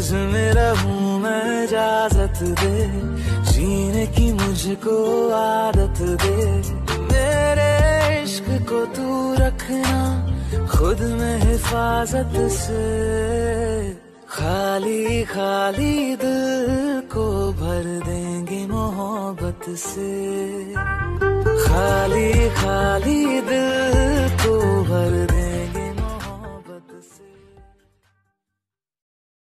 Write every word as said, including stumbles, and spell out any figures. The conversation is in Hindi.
तुझमें रहूं मैं, इजाजत दे जीने की मुझको आदत दे। मेरे इश्क को तू रखना खुद में हिफाजत से, खाली खाली दिल को भर देंगे मोहब्बत से। खाली खाली